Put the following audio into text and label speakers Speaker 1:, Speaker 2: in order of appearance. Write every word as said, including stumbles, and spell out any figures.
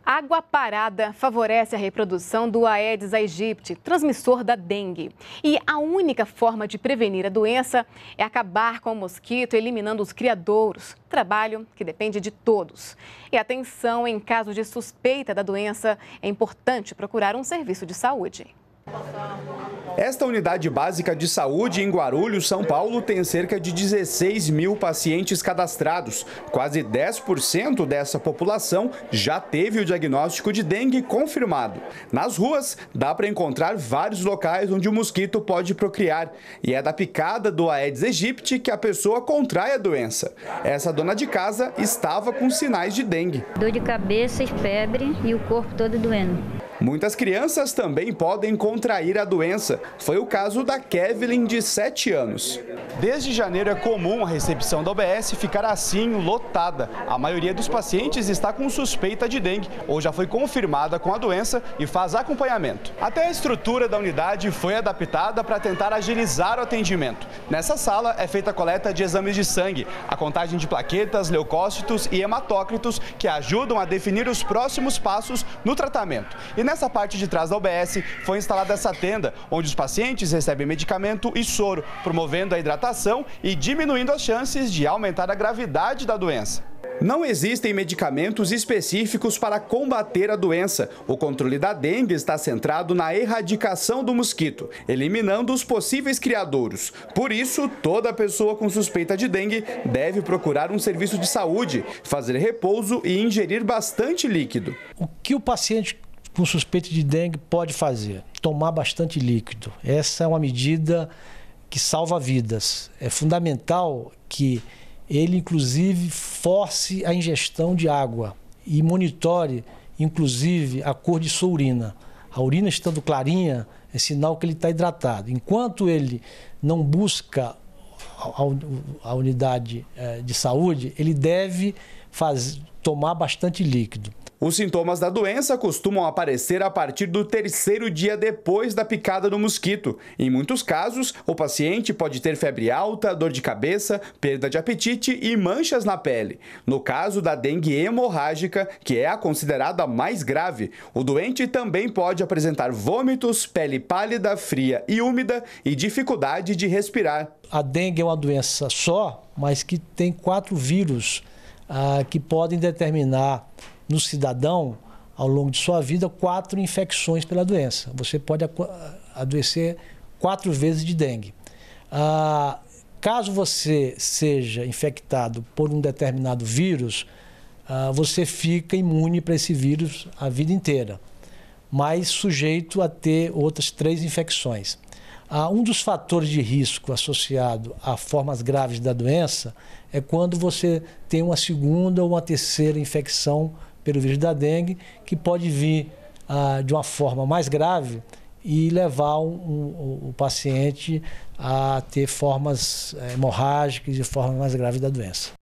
Speaker 1: Água parada favorece a reprodução do Aedes aegypti, transmissor da dengue. E a única forma de prevenir a doença é acabar com o mosquito, eliminando os criadouros. Trabalho que depende de todos. E atenção, em caso de suspeita da doença, é importante procurar um serviço de saúde.
Speaker 2: Esta unidade básica de saúde em Guarulhos, São Paulo, tem cerca de dezesseis mil pacientes cadastrados. Quase dez por cento dessa população já teve o diagnóstico de dengue confirmado. Nas ruas, dá para encontrar vários locais onde o mosquito pode procriar. E é da picada do Aedes aegypti que a pessoa contrai a doença. Essa dona de casa estava com sinais de dengue.
Speaker 3: Dor de cabeça, febre e o corpo todo doendo.
Speaker 2: Muitas crianças também podem contrair a doença. Foi o caso da Kevlin, de sete anos. Desde janeiro é comum a recepção da U B S ficar assim, lotada. A maioria dos pacientes está com suspeita de dengue ou já foi confirmada com a doença e faz acompanhamento. Até a estrutura da unidade foi adaptada para tentar agilizar o atendimento. Nessa sala é feita a coleta de exames de sangue, a contagem de plaquetas, leucócitos e hematócritos que ajudam a definir os próximos passos no tratamento. E nessa parte de trás da U B S foi instalada essa tenda, onde os pacientes recebem medicamento e soro, promovendo a hidratação e diminuindo as chances de aumentar a gravidade da doença. Não existem medicamentos específicos para combater a doença. O controle da dengue está centrado na erradicação do mosquito, eliminando os possíveis criadouros. Por isso, toda pessoa com suspeita de dengue deve procurar um serviço de saúde, fazer repouso e ingerir bastante líquido.
Speaker 4: O que o paciente com suspeita de dengue pode fazer? Tomar bastante líquido. Essa é uma medida que salva vidas. É fundamental que ele, inclusive, force a ingestão de água e monitore, inclusive, a cor de sua urina. A urina estando clarinha é sinal que ele está hidratado. Enquanto ele não busca a unidade de saúde, ele deve fazer, tomar bastante líquido.
Speaker 2: Os sintomas da doença costumam aparecer a partir do terceiro dia depois da picada do mosquito. Em muitos casos, o paciente pode ter febre alta, dor de cabeça, perda de apetite e manchas na pele. No caso da dengue hemorrágica, que é a considerada mais grave, o doente também pode apresentar vômitos, pele pálida, fria e úmida e dificuldade de respirar.
Speaker 4: A dengue é uma doença só, mas que tem quatro vírus ah, que podem determinar no cidadão, ao longo de sua vida, quatro infecções pela doença. Você pode adoecer quatro vezes de dengue. Ah, caso você seja infectado por um determinado vírus, ah, você fica imune para esse vírus a vida inteira, mas sujeito a ter outras três infecções. Ah, um dos fatores de risco associado a formas graves da doença é quando você tem uma segunda ou uma terceira infecção pelo vírus da dengue, que pode vir ah, de uma forma mais grave e levar o um, um, um paciente a ter formas hemorrágicas e formas mais graves da doença.